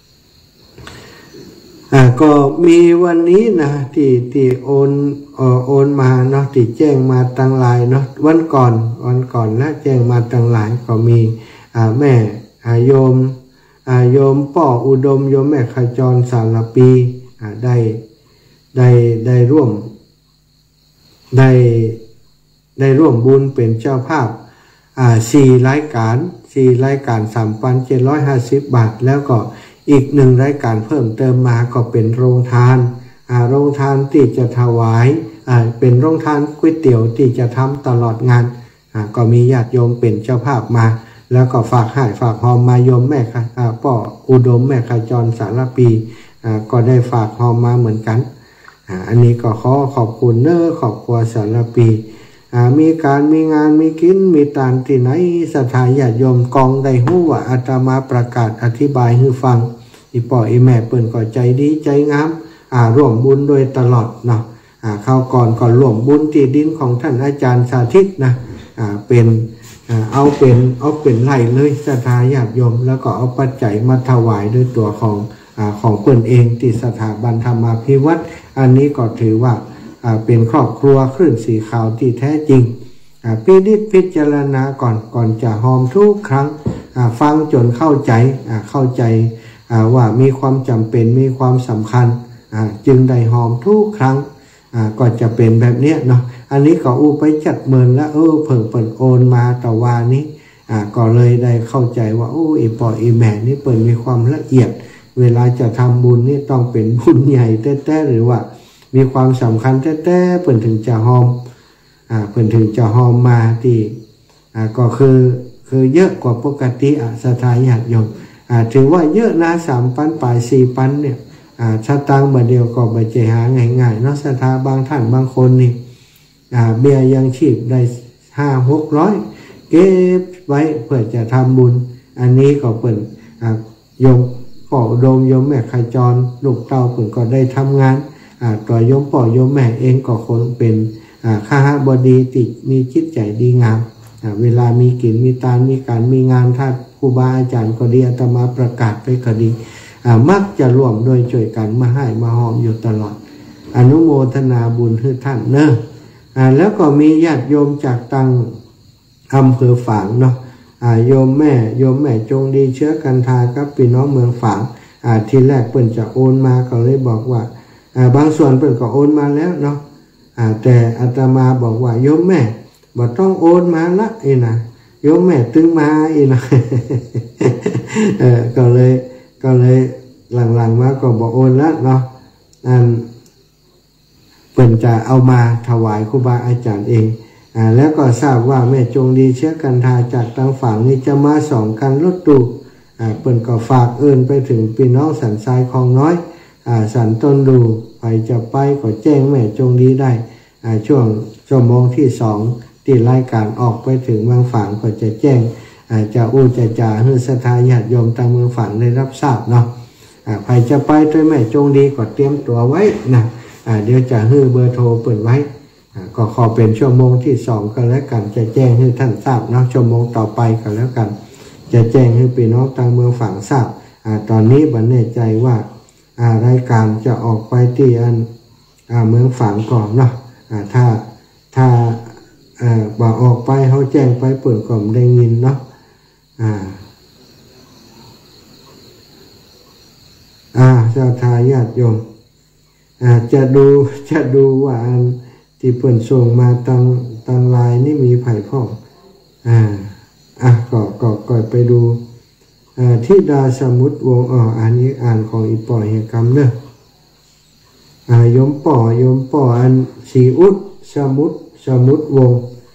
อ่าก็มีวันนี้นะที่ที่โอนเอ่อโอนมาเนาะที่แจ้งมาตั้งหลายเนาะวันก่อนวันก่อนนะแจ้งมาตั้งหลายก็มีอ่าแม่อ่าโยมอ่าโยมป่ออุดมโยมแม่ขจรสารปีอ่าได้ได้ได้ร่วมได้ได้ร่วมบุญเป็นเจ้าภาพอ่าสี่รายการสี่รายการ สามพันเจ็ดร้อยห้าสิบ บาทแล้วก็อีกหนึ่งรายการเพิ่มเติมมาก็เป็นโรงทานอ่าโรงทานที่จะถวายอ่าเป็นโรงทานก๋วยเตี๋ยวที่จะทำตลอดงานอ่าก็มีญาติโยมเป็นเจ้าภาพมาแล้วก็ฝากให้ฝากหอมมาโยมแม่ค่ะอ่าป่ออุดมแม่ขจรสารปีอ่าก็ได้ฝากหอมมาเหมือนกันอ่าอันนี้ก็ขอขอบคุณเน้อขอบคุณสารปีอ่ามีการมีงานมีกินมีตานที่ไหนศรัทธาญาติโยมกองได้ฮู้ว่าอาตมาประกาศอธิบายให้ฟังอีป่ออีแม่เปิ้นก็ใจดีใจงามอ่าร่วมบุญโดยตลอดเนาะอ่าเข้าก่อนก่อนร่วมบุญที่ดินของท่านอาจารย์สาธิตนะอ่าเป็นอ่าเอาเป็นเอาเป็นไร่เลยศรัทธาญาติโยมแล้วก็เอาปัจจัยมาถวายด้วยตัวของอ่าของเปิ้นเองที่สถาบันธรรมาภิวัตรอันนี้ก็ถือว่าอ่าเป็นครอบครัวคลื่นสีขาวที่แท้จริงอ่าพินิจพิจารณาก่อนก่อนจะหอมทุกครั้งอ่าฟังจนเข้าใจอ่าเข้าใจว่ามีความจำเป็นมีความสำคัญจึงได้หอมทุกครั้งก็จะเป็นแบบนี้เนาะอันนี้ก็อู้ไปจัดเมินแล้วเออเพิ่งเปิดโอนมาต่อวานี้ก็เลยได้เข้าใจว่าโอ้อีปออีแม่นี่เปิดมีความละเอียดเวลาจะทำบุญนี่ต้องเป็นบุญใหญ่แท้ๆหรือว่ามีความสำคัญแท้ๆเปิดถึงจะหอมเปิดถึงจะหอมมาที่ก็คือคือเยอะกว่าปกติศรัทธาญาติโยมถือว่าเยอะนะสามพันปลายสี่พันเนี่ยชาตังบาเดียวก็ไปเจหาง่ายๆเนาะศรัทธาบางท่านบางคนนี่เบี้ยยังชีพได้ห้าหกร้อยเก็บไว้เพื่อจะทำบุญอันนี้ก็เปิ่นโยมป่อโดมโยมแม่ขจรลูกเต้าเปิ่นก็ได้ทำงานตัวโยมป่อโยมแม่เองก็คนเป็นข้าหบดีติมีจิตใจดีงามเวลามีกินมีตานมีการมีงานท่านครูบาอาจารย์ก็ดีอาตมาประกาศไปก็ดีมักจะร่วมโดยช่วยกันมาให้มาหอมอยู่ตลอดอนุโมทนาบุญให้ท่านเนอะแล้วก็มีญาติโยมจากตังอำเภอฝางเนาะโยมแม่โยมแม่จงดีเชื้อกันทากับพี่น้องเมืองฝางทีแรกเปิ่นจะโอนมาก็เลยบอกว่าบางส่วนเปิ่นก็โอนมาแล้วเนาะแต่อาตมาบอกว่าโยมแม่บ่ต้องโอนมาละไอ้นะโยมแม่ตึงมาไอ้นะ เออก็เลยก็เลยหลังๆมาก็บอกโอนละเนาะอันเพิ่นจะเอามาถวายครูบาอาจารย์เองอ่าแล้วก็ทราบว่าแม่จงดีเชื้อกันทาจากทางฝั่งนี้จะมาสองกันรถตู้อ่าเพิ่นก็ฝากเอิ้นไปถึงพี่น้องสันทรายคลองน้อยอ่าสันต้นดูไปจะไปก็แจ้งแม่จงดีได้อ่าช่วงชั่วโมงที่สองที่รายการออกไปถึงบางฝั่งก็จะแจ้งอาจจะอู้จะจ่าให้ศรัทธาญาติโยมทางเมืองฝางได้รับทราบเนาะใครจะไปด้วยแม่จงดีก็เตรียมตัวไว้นะเดี๋ยวจะให้เบอร์โทรเปิดไว้ก็ขอเป็นชั่วโมงที่สองก็แล้วกันจะแจ้งให้ท่านทราบเนาะชั่วโมงต่อไปก็แล้วกันจะแจ้งให้พี่น้องทางเมืองฝางทราบตอนนี้บันแน่ใจว่ารายการจะออกไปที่อันเมืองฝางก่อนเนาะถ้าถ้าบ่ออกไปเขาแจ้งไปเปิดก่อนได้ยินเนาะอ่าอ่าเจ้าทายาทโยมอ่าจะดูจะดูว่าอันที่เปิดส่งมาตังตังลายนี่มีไผ่พ่ออ่าอ่ะก็ก็ก็ไปดูอ่าที่ดาสมุทรวงอ๋ออันนี้อ่านของอีป่อเหตุกรรมเนอะอ่าโยมป่อโยมป่ออันสีอุดสมุทรสมุทรวง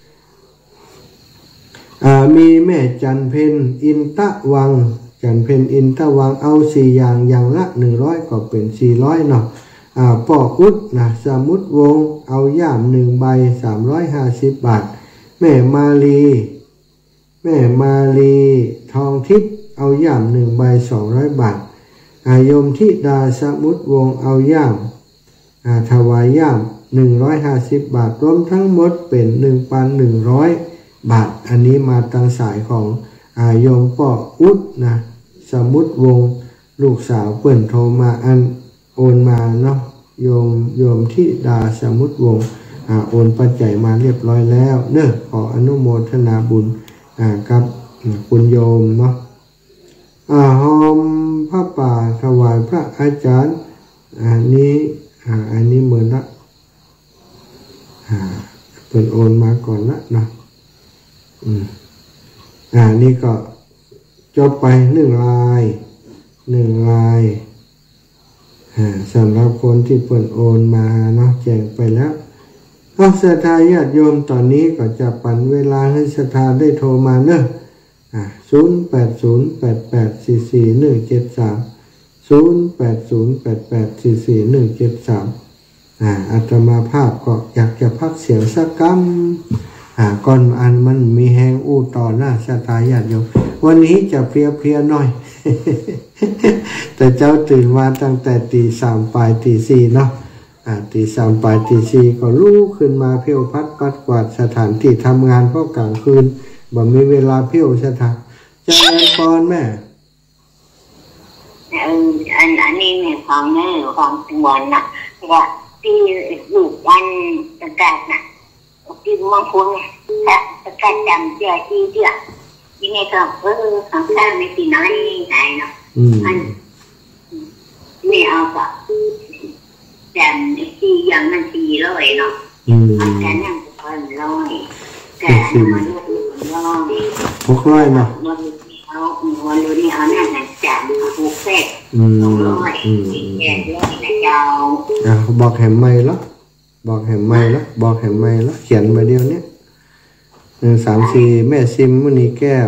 มีแม่จันเพนอินตะวังจันเพนอินตะวังเอาสี่อย่างอย่างละหนึ่งร้อยก็เป็นสี่ร้อยเนาะป่ออุดนะสมุทรวงเอาย่ามหนึ่งใบสามร้อยห้าสิบบาทแม่มาลีแม่มาลีทองทิพย์เอาย่ามหนึ่งใบสองร้อยบาทอาโยมทิดาสมุทรวงเอาย่ามถวายย่ามหนึ่งร้อยห้าสิบบาทรวมทั้งหมดเป็นหนึ่งพันหนึ่งร้อยบาทอันนี้มาทางสายของอาโยมป่ออุดนะสมุทรวงลูกสาวเปิ่นโทรมาอันโอนมาเนาะโยมโยมที่ดาสมุทรวงอ่าโอนปัจจัยมาเรียบร้อยแล้วเน้อขออนุโมทนาบุญอ่ากับคุณโยมเนาะอ่าหอมพระป่าถวายพระอาจารย์อันนี้อ่าอันนี้เหมือนละอ่าเปิ่นโอนมาก่อนละเนาะอืมอ่านี่ก็จบไปหนึ่งลายหนึ่งลายอ่าสำหรับคนที่เปิดโอนมาเนาะแจ้งไปแล้วเอาศรัทธาญาติโยมตอนนี้ก็จะปั่นเวลาให้ศรัทธาได้โทรมาเนอะอ่าศูนย์แปดศูนย์แปดแปดสี่สี่หนึ่งเจ็ดสามศูนย์แปดศูนย์แปดแปดสี่สี่หนึ่งเจ็ดสามอ่าอาตมาภาพก็อยากจะพักเสียงสักคำอ่าก่อนอันมันมีแหงอู้ต่อหน้าศรัทธาญาติโยมวันนี้จะเพลียเพลียหน่อย แต่เจ้าตื่นมาตั้งแต่ตีสามปลายตีสี่เนาะอ่าตีสามปลายตีสี่ก็ลุกขึ้นมาเพี้ยวพัดปัดกวาดสถานที่ทำงานเพราะกลางคืนบ่มีเวลาเพี้ยวสถานจะแอนปอนแม่เอออันอันนี้เนี่ยของเนื้อของตัวน่ะว่าที่ลูกวันประกาศน่ะที่บางคนเนี่ยประกาศจำเจ้าที่เดียวที่นี่ก็เออข้างข้างไม่ตีน้อยไงเนาะอันนี่เอาก็จำที่ยังมันตีร้อยเนาะแต่นั่งก็ร้อยแต่มันลดร้อยหกร้อยเนาะวันนี้เอาวันนี้เอาหน้าหนังจับหกเศษสองร้อยแก่ร้อยนะเจ้าอ่ะบอกแหมไม่ละบอกแหมไม่ละบอกแหมไม่ละเขียนมาเดียวเนี้ยหนึ่งสามสี่แม่ซิมมุนีแก้ว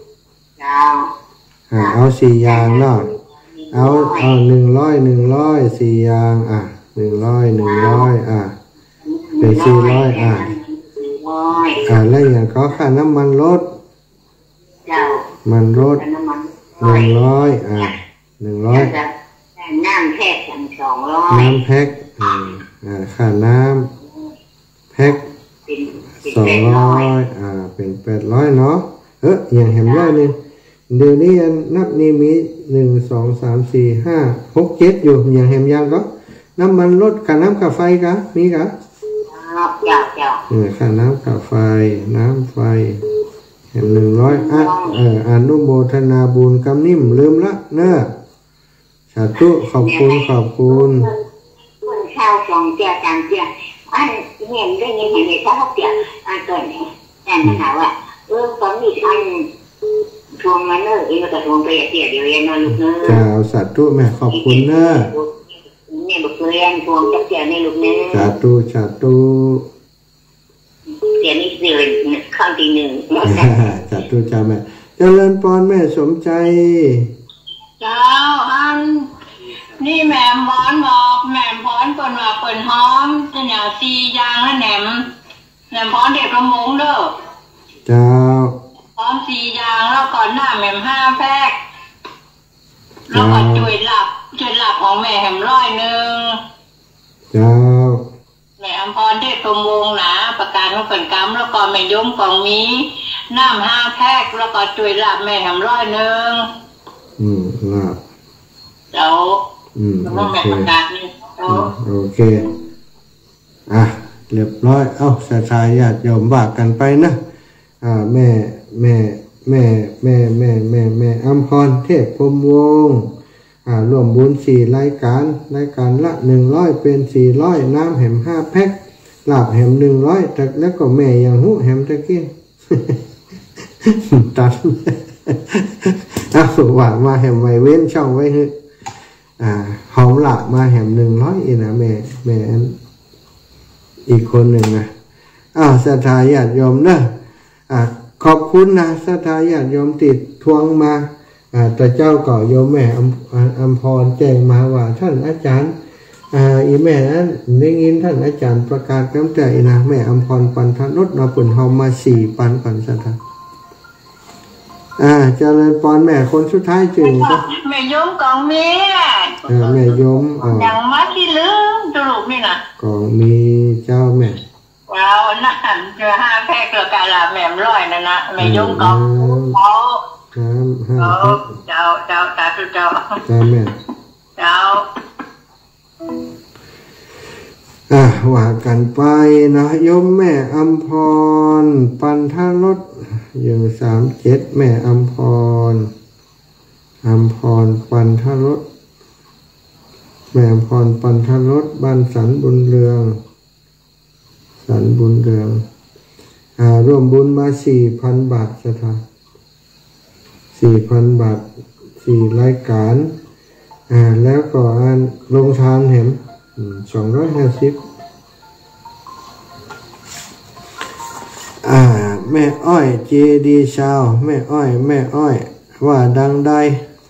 อ่าเอาสี่ยางเนาะเอาเอาหนึ่งร้อยหนึ่งร้อยสี่ยางอ่ะหนึ่งร้อยหนึ่งร้อยอ่ะเป็นสี่ร้อยอ่ะอ่าแล้วอย่างก็ค่าน้ำมันรถมันรถหนึ่งร้อยอ่ะหนึ่งร้อยน้ำแพ็คสองร้อยน้ำแพ็คอ่าอ่าค่าน้ำแพ็คสองร้อยอ่าเป็นแปดร้อยเนาะเอออย่างแหมร้อยนึงเดี๋ยวนี้นับนี้มีหนึ่งสองสามสี่ห้าหกเจ็ดอยู่อย่างแหมยางก็น้ำมันรถค่าน้ำค่าไฟกะมีกะเจ้าเจ้าเออค่าน้ำค่าไฟน้ำไฟแหมหนึ่งร้อยอ่ะเอออนุโมทนาบุญกำนิ่มลืมละเนอะสาธุขอบคุณขอบคุณคนข้าวสองเจ้าสามเจ้าอันเห็นได้ยังเห็นในข้าวเจ้าอันตัวนี้แต่ถามว่าเออตอนนี้อันทวงมาเนอะเองก็ทวงไปเสียเดียวเองนอนลูกเนอะจ้าสาธุแม่ขอบคุณเนอะเนี่ยลูกเรียนทวงจักเสียในลูกเนอะสาธุสาธุเสียนี่เสียข้างทีหนึ่งสาธุจ้าแม่เจริญพรแม่สมใจเจ้าอันนี่แม่พรบอกแม่พรเปิดว่าเปิดหอมเนี่ยสี่ยางแล้วแหนมแหนมพรเด็กกระมงเด้อเจ้าพรมสี่อย่างแล้วก่อนหน้าแม่มห้าแพกแล้วก็จุยหลับจุยหลับของแม่แหมร้อยหนึ่งเจ้าแม่อมพรเทศสมวงศ์นะประกาศของเปิ่นกำแล้วก็แม่ยมกองมีน้ำห้าแพกแล้วก็จุยหลับแม่แหมร้อยหนึ่งอืมหลับแล้วอืมโอเคโอเคอ่ะเรียบร้อยเอ้าสายชายญาติโยมว่ากันไปนะอ่าแม่แม่แม่แม่แม่แม่แม่อัมพรเทพพรหมวงศ์อ่าร่วมบุญสี่รายการรายการละหนึ่งร้อยเป็นสี่ร้อยน้ำแหมห้าแพ็คลาบแหมหนึ่งร้อยแต่แล้วก็แม่ยังหูแหมตะกี้ตัดเอาว่ามาแหมไว้เว้นช่องไว้ให้อ่าหอมละมาแหมหนึ่งร้อยอีนะแม่แม่อีกคนหนึ่งนะอ้าวศรัทธาญาติโยมนะอ่าขอบคุณนะศรัทธาญาติโยมติดทวงมาอ่าแต่เจ้าก็โยมแม่อำอำพรแจ้งมาว่าท่านอาจารย์อ่าอีแม่นั้นได้ยินท่านอาจารย์ประกาศกำแต่อีนะแม่อำพรปันทนุษมาปุ่นเฮามาสี่ปันปันศรัทธาอ่าเจริญปอนแม่คนสุดท้ายจึงก็แม่ยมกองมีอ่าแม่ยมอ๋อยังมาที่ลืมตลกนี่นะกองมีเจ้าแม่ว้าวนั่นเจอห้าแพกเกลือกาลาแม่มร้อยนะนะแม่ยมกองเขาเขาเจ้าเจ้าตาตุเจ้าเจ้าแม่เจ้าอ่ะว่ากันไปนะโยมแม่อำพรปันทรสอยู่สามเจ็ดแม่อำพรอำพรปันทรสแม่อำพรปันทรสบ้านสันบุญเรืองสันบุญเรืองอ่าร่วมบุญมาสี่พันบาทสถานสี่พันบาทสี่รายการอ่าแล้วก็อันลงทานเห็นสองร้อยห้าสิบอ่าแม่อ้อยเจดีชาวแม่อ้อยแม่อ้อยว่าดังใด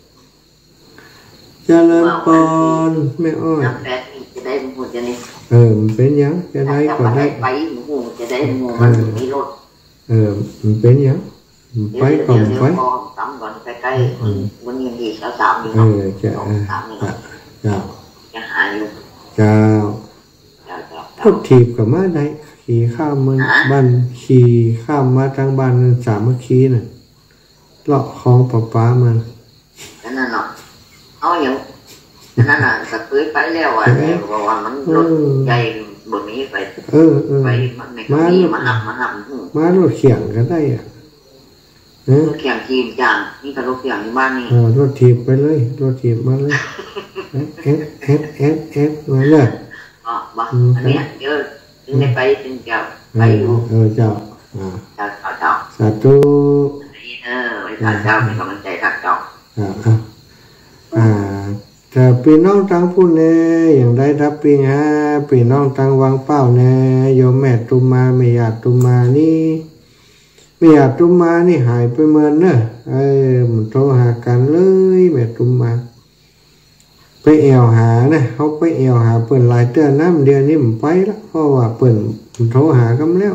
เจริญปอนแม่อ้อยจะได้หมดจะนี่เออมันเป็นยังจะได้ก็ได้ไปหมูจะได้หมูมันมีรถเออมันเป็นยังไปก่อนไปตามก่อนใกล้ๆวันนี้ดีแล้วสามนี่เออจะจะจะหาอยู่เจ้าพุทธีบกับมาได้ขี่ข้ามมันบ้านขี่ข้ามมาทางบ้านสามัคคีน่ะเลาะคลองประปามันนั่นน่ะเนาะเอาอย่างนั่นน่ะสะพื้นไปแล้วอ่ะบอกว่ามันรถใหญ่บนนี้ไปเออเออไปมามาหับมาหับมารถเขียงก็ได้อ่ะรถเขียงจีนจางนี่ก็รถเขียงที่บ้านนี่รถถีบไปเลยรถถีบมาเลยเอสเอสเอสเอสเอสมาเลยอ๋อบ้าอันนี้เยอะถึงได้ไปถึงเจ้าไปอยู่เออเจ้าอ่าเจ้าเจ้าสาธุเออไว้เจ้าเป็นกำลังใจทักเจ้าอ่าอ่าแต่พี่น้องทั้งผู้เน่อย่างได้รับปีฮะพี่น้องทั้งวังเป้าเน่โยมแม่ตุมาไม่อยากตุมานี่ไม่อยากตุมานี่หายไปเมื่อเนอะเออมันโทรหากันเลยแม่ตุมาไปเอวหานะเขาไปเอวหาเปิ่นหลายเตือนน้ำเดียวนี้มันไปแล้วเพราะว่าเปิ่นโทรหากันแล้ว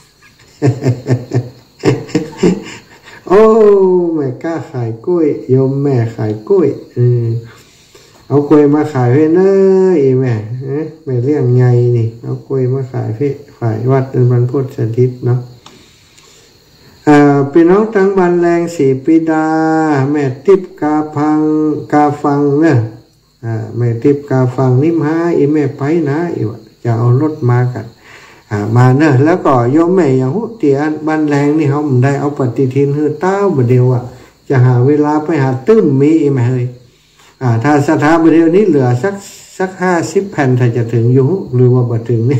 โอ้แม่กล้าขายกล้วยโยมแม่ขายกล้วยอืมเอากล้วยมาขายให้เนยอีแม่แม่เลี้ยงไงนี่เอากล้วยมาขายให้ฝ่ายวัดเป็นบรรพุทธสถิตเนาะอ่าพี่น้องทั้งบ้านแรงสีปีดาแม่ทิพกาพังกาฟังเนี่ยอ่าแม่ทิพกาฟังนิ่มหาอีแม่ไปนะอีวะจะเอารถมากันอ่ามาเนอะแล้วก็โยมแม่อย่างหุเตียนบ้านแรงนี่เขาไม่ได้เอาปฏิทินหือเต้าบเดียวอ่ะจะหาเวลาไปหาตื้มมีอีแม่เลยอ่าถ้าสถาบเดียวนี้เหลือสักสักห้าสิบแผ่นถ้าจะถึงอยู่หรือว่าบ่ถึงนี่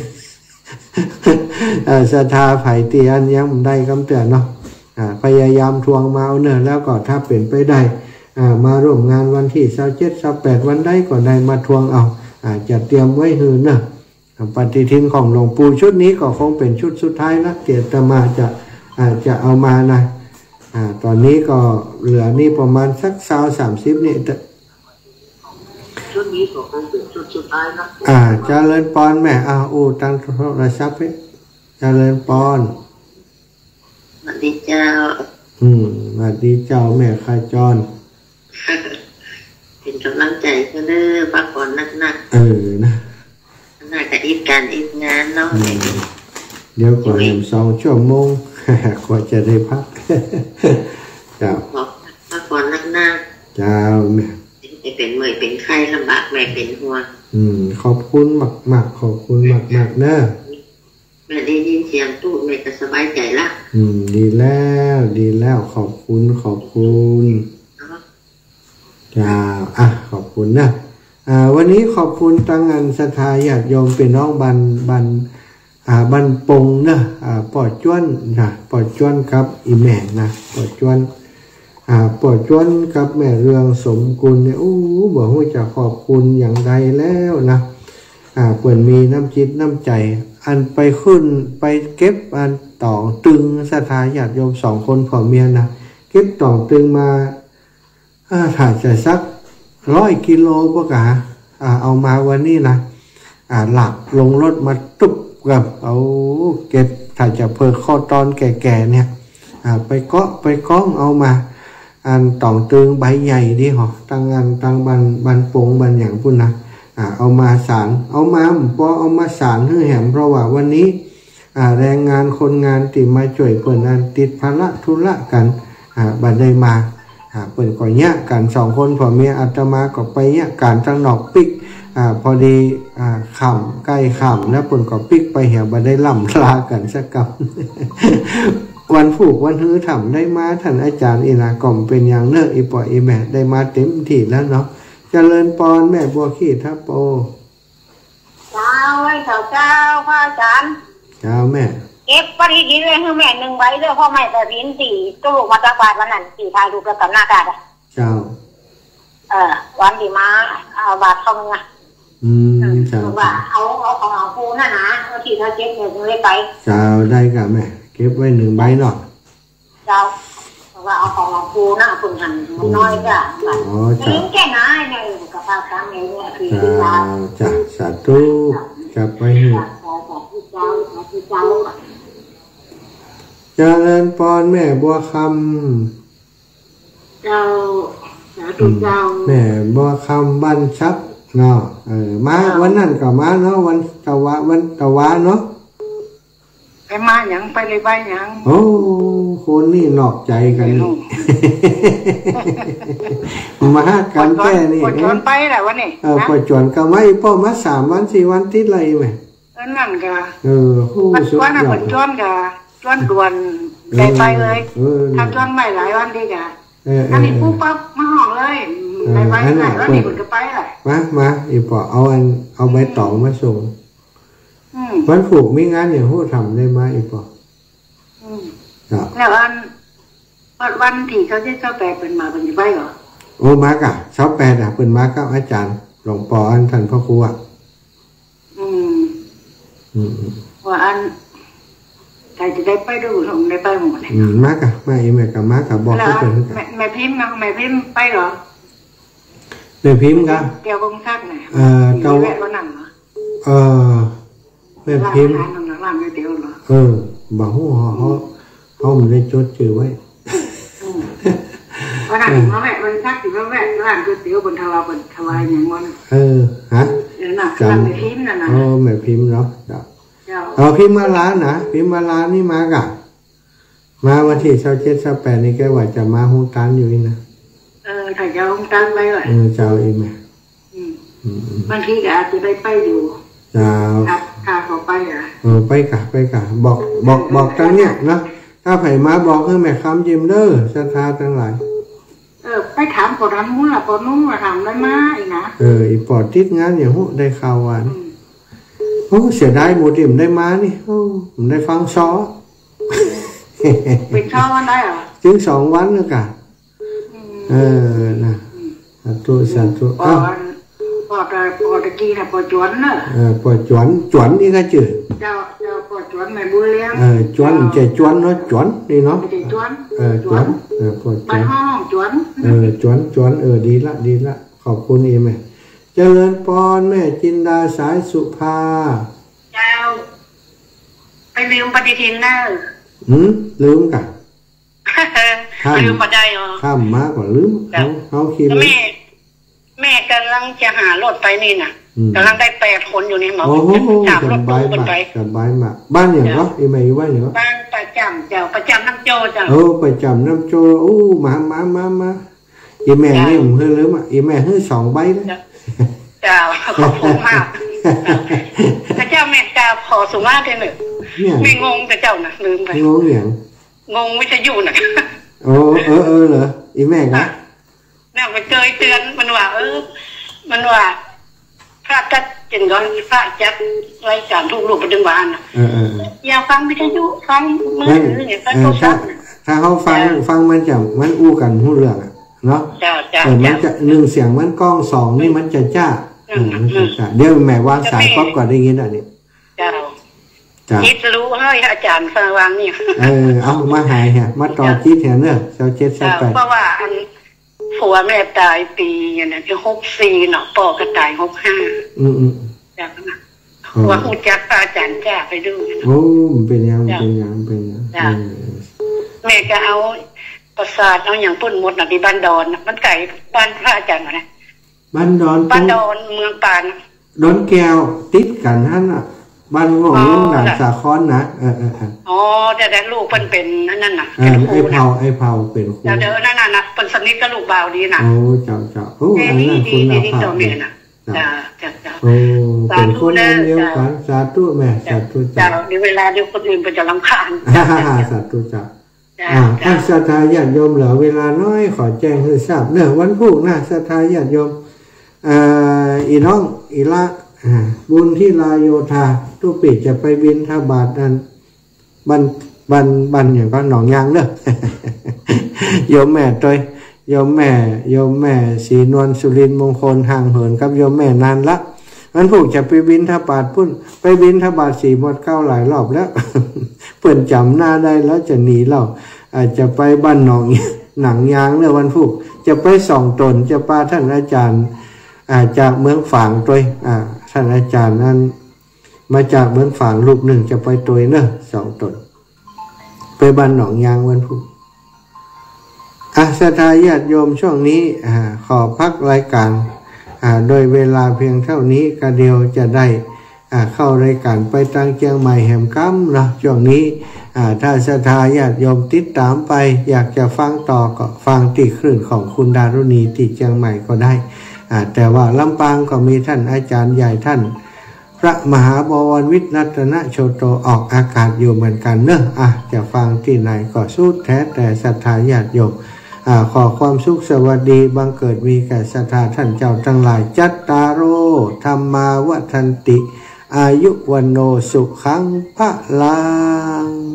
สถาไผ่เตียนยังไม่ได้คำเตือนเนาะพยายามทวงมาเอาเนอะแล้วก็ถ้าเป็นไปได้มาร่วมงานวันที่สิบเจ็ด สิบแปดวันได้ก็ได้มาทวงเอาจะเตรียมไว้หือเนอะปฏิทินของหลวงปู่ชุดนี้ก็คงเป็นชุดสุดท้ายนะเตียตมาจะจะเอามานะตอนนี้ก็เหลือนี่ประมาณสักสาวสามสิบนี่ชุดนี้ก็คงเป็นชุดสุดท้ายนะอ่าเจริญปอนแม่อ่าโอ้ตั้งโทรศัพท์ให้เจริญปอนสวัสดีเจ้าอืมสวัสดีเจ้าแม่ข้าจรเป็นกำลังใจก็เด้อพักผ่อนนักๆเออนะน่าจะอีกการอีกงานเนาะเดี๋ยวก่อนเห็นสองชั่วโมงกว่าจะได้พักเจ้าพักผ่อนนักๆเจ้าแม่เป็นเมื่อยเป็นไข้ลำบากแม่เป็นห่วงอืมขอบคุณมากๆขอบคุณมากๆเนอะแม่ได้ยินเสียงตู้แม่ก็สบายใจละอืมดีแล้วดีแล้วขอบคุณขอบคุณจ้าอ่ะขอบคุณนะอ่าวันนี้ขอบคุณตั้งงานศรัทธาญาติโยมเป็นน้องบันบันอ่าบันปงนะอ่าปอดจ้วนนะปอดจ้วนครับอีแม่นะปอดจ้วนอ่าปอดจ้วนกับแม่เรืองสมกุลเนี่ยอู้บอกว่าจะขอบคุณอย่างใดแล้วนะอ่าเปิ่นมีน้ำจิตน้ำใจอันไปขึ้นไปเก็บอันต่อตึงศรัทธาญาติโยมสองคนผัวเมียนะเก็บต่อตึงมาอ่าถ่ายจะสักร้อยกิโลปะกะอ่าเอามาวันนี้นะอ่าหลักลงรถมาตุบกับเอาเก็บถ้าจะเพิกข้อตอนแก่ๆเนี่ยอ่าไปเกาะไปก้องเอามาอันต่องตึงใบใหญ่ดิหรอตั้งงานตั้งบันบันปงบันอย่างพุ่นนะอ่าเอามาสารเอามาพอเอามาสารให้แหมเพราะว่าวันนี้อ่าแรงงานคนงานติมาช่วยเปิดอันติดภาระธุระกันอ่าบันได้มาอ่าเปิดก่อนเนี้ยกันสองคนผัวเมียอาตมาก็ไปเนี้ยการจังหนอกปิกอ่าพอดีอ่าขำใกล้ขำแล้วเปิดก็ปิกไปเหี่ยวบันได้ล่ำลากันสักกับ วันผูกวันฮื้อทำได้มาท่านอาจารย์อินากล่อมเป็นอย่างเลิกอีปออีแม่ได้มาเต็มที่แล้วเนาะเจริญปอนแม่บัวขี้ทับโปเจ้าไว้เจ้าเจ้าพระอาจารย์เจ้าแม่เก็บปฏิทินเลยให้แม่หนึ่งใบเด้อพ่อแม่แต่พินสี่ตู้ลูกมาจากบาทวันนั้นสี่ทายดูกระกับหน้ากาดอ่ะเจ้าเออวันที่มาเอาบาทเข้ามาอืมเจ้าว่าเอาเอาของเอาปูนั่นนะเอาที่เขาเก็บเงินเลยไปเจ้าได้กับแม่เก็บไว้หนึ่งใบเนาะเจ้าว่าเอาของเอาปูนะคุณหันมันน้อยจ้ะอ๋อจ้ะแค่ไหนเนี่ยกับพระครั้งนี้เนี่ยคือจ้าจ้าสาธุจับไปให้เจริญปอนแม่บัวคำเจ้าสาธุเจ้าแม่บัวคำบันชับเนาะเออมาวันนั้นก็มาเนาะวันตะวะวันตะวะเนาะไปมาอย่างไปเลยไปอย่างโอ้คนนี่นอกใจกันมากันแค่นี้ปวดจวนไปแหละวันนี้เออปวดจวนก็ไม่พ่อมาสามวันสี่วันติดเลยไหมเออนั่นก็เออผู้สุดยอดปวดจวนก็จวนด่วนไปไปเลยทำจวนไม่หลายวันดีกะอันนี้ปุ๊บปั๊บมาห้องเลยไปไปไหนแล้วนี่มันก็ไปแหละมามาอีปอเอาอันเอาใบตองมาส่งวันผูกมีงานอย่างหู้ทำได้ไหมอีปอแล้วอันวันที่เขาจะเจ้าแปดเป็นมาเป็นยังไงเหรอโอ้มากะเช้าแปดอ่ะเป็นมากับอาจารย์หลวงปออันท่านพ่อครูอ่ะอืมอืมว่าอันใครจะได้ไปดูผมได้ไปหมดเลยอืมมากะมาอีแม่กับมากะบอกให้เป็นแม่แม่พิมพ์นะแม่พิมพ์ไปเหรอแม่พิมพ์กะเกี่ยวกับทักไหนเออเจ้าเออแม่พิมพ์เออบอกหัวเขาเขาไม่ได้จดชื่อไว้วันนั้นมาแม่วันทักถึงว่าแม่ร้านก๋วยเตี๋ยวบนทวารบนทวารอย่างมันเออฮะเออน่ะจำแม่พิมพ์น่ะนะโอ้แม่พิมพ์เนาะเอาพิมพ์มาล้านนะพิมพ์มาล้านนี่มากะมาวันที่เช้าเจ็ดเช้าแปดนี่แกว่าจะมาฮงตันอยู่นี่นะเออถ้าจะฮงตันไปเลยเออเจ้าเองแม่บางทีก็อาจจะได้ไปอยู่เจ้าข้าเขาไปอ่ะเออไปกะไปกะบอกบอกบอกตั้งเนี้ยนะถ้าไผ่มาบอกให้แม่คำยิ้มเด้อศรัทธาทั้งหลายเออไปถามปอดนู้นล่ะปอดนู้นมาถามได้มาอีกนะเอออีปอดติดงานอย่างหูได้ข่าววันโอ้เสียดายหมดที่ผมได้มานี่โอ้ผมได้ฟังซ้อเป็นซ้อวันได้เหรอถึงสองวันแล้วกะเออนะสาธุสาธุปอดปอดปอดตะกี้นะปอดจวนเนอะเออปอดจวนจวนนี่ก็จืดเจ้าเจ้าปอดจวนแม่บุญเลี้ยงเออจวนเจจวนเนาะจวนนี่เนาะจวนเออจวนเออปอดจวนบ้านห้องจวนเออจวนจวนเออดีละดีละขอบคุณอีแม่เจริญพรแม่จินดาสายสุภาเจ้าไปลืมปฏิทินเนอะหืมลืมกันลืมมาได้เหรอข้ามมากกว่าลืมเขาเขาคิดแม่แม่กำลังจะหารถไปนี่น่ะกำลังได้แปดคนอยู่นี่หมอจับรถตู้ไปจับใบมาบ้านอย่างก็อีเมย์ว่าอย่างก็บ้านประจำเจ้าประจำน้ำโจเจ้าโอ้ประจำน้ำโจโอ้มามามามาอีแม่นี่ผมเฮ้ยลืมอ่ะอีแม่เฮ้ยสองใบเลยเจ้าขอบคุณมากพระเจ้าแม่เจ้าขอสุมาเถอะหนึ่งไม่งงแต่เจ้าน่ะลืมไปงงอย่างงงวิทยุน่ะโอ้เออเออเหรออีแม่ครับเนี่ยมันเคยเตือนมันว่าเออมันว่าพระจัดจินก่อนพระจัดรายการทุกรูปประดึงวานเออเอออย่าฟังวิทยุฟังมือถือเนี่ยฟังโทรศัพท์ถ้าเขาฟังฟังมันจะมันอู้กันหูเรื่องอ่ะเนาะเออมันจะหนึ่งเสียงมันกล้องสองนี่มันจะจ้าเดี๋ยวแม่วางสายป๊อปก่อนได้ยินอ่ะนี่เจ้าจิตรู้ให้อาจารย์ฟังวางนี่เออเอามาหายฮะมาต่อจิตเห็นเนอะเจ้าเจ็ดเจ้าแปดเพราะว่าอันผัวแม่ตายปีอย่างนั้นที่หกสี่เนาะพ่อก็ตายหกห้าอืมอืมจากนั้นว่าหูจักอาจารย์จ้าไปดูโอ้เป็นยังเป็นยังเป็นยังแม่ก็เอาประสาทเอาอย่างปุ่นหมดนะที่บ้านดอนมันไก่บ้านพระอาจารย์นะบ้านดอนบ้านดอนเมืองปานดอนแก้วติดกันนั่นอ่ะบ้านงงลุงหลานสาคอนนะเออเอออ๋อแต่แต่ลูกเป็นเป็นนั่นน่ะไอ้เผาไอ้เผาเป็นครูเดี๋ยวเดี๋ยวนั่นน่ะเป็นสนิทกับลูกบ่าวดีนะโอ้เจ้าเจ้าโอ้อันนั้นคุณเราผ่าจ้าจ้าจ้าโอ้เป็นคนเดียวกันสาธุแม่สาธุจ้าเดี๋ยวเวลาเดี๋ยวคนอื่นเป็นจะรำคาญสาธุจ้าอ่าท่านศรัทธาญาติโยมเหลือเวลาน้อยขอแจ้งให้ทราบเนื่อวันพุธนะศรัทธาญาติโยมอ่าอีน้องอีละบุญที่ลาโยธาตุปิจะไปบินทบาทนั้นบันบันบันอย่างก็หนองยางเด้อโยมแม่ตัวโยมแม่โยมแม่ศรีนวลสุรินทร์มงคลห่างเหินกับโยมแม่นานละมันผูกจะไปบินทบาทพุ่นไปบินทบาทสี่หมดเก้าหลายรอบแล้วเปิ่นจำหน้าได้แล้วจะหนีเราอาจจะไปบ้านหนองหนังยางเนอะวันพุธจะไปส่องตนจะปาท่านอาจารย์อาจากเมืองฝางตัวอ่าท่านอาจารย์นั้นมาจากเมืองฝางรูปหนึ่งจะไปตัวเนอะสองตนไปบ้านหนองยางวันพุธอาศรัทธาญาติโยมช่วงนี้อ่าขอพักรายการอ่าโดยเวลาเพียงเท่านี้ก็เดียวจะได้อ่าเข้ารายการไปตั้งเชียงใหม่แหมกัมเนาะช่วงนี้อ่าถ้าศรัทธาญาติโยมติดตามไปอยากจะฟังต่อก็ฟังที่คลื่นของคุณดารุณีที่เชียงใหม่ก็ได้แต่ว่าลำปางก็มีท่านอาจารย์ใหญ่ท่านพระมหาบวรวิทย์รัตนโชโตออกอากาศอยู่เหมือนกันเนอะอ่ะจะฟังที่ไหนก็สู้แท้แต่ศรัทธาญาติโยมอ่าขอความสุขสวัสดีบังเกิดมีแก่ศรัทธาท่านเจ้าทั้งหลายจัตตาโรธรรมาวัฏันติอายุวันโนสุขังพะลัง